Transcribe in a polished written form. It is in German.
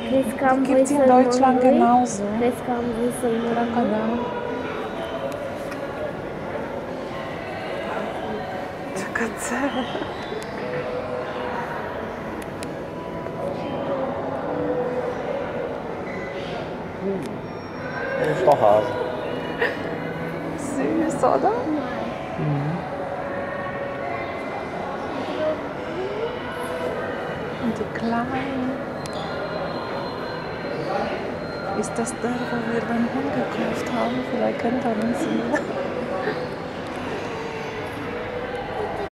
Gibt es in Deutschland genauso? Crocodile. Gazelle. Ein Stochhase. Süß, oder? Und die Kleinen. Ist das der, wo wir den Hund gekauft haben? Vielleicht kennt er uns wieder.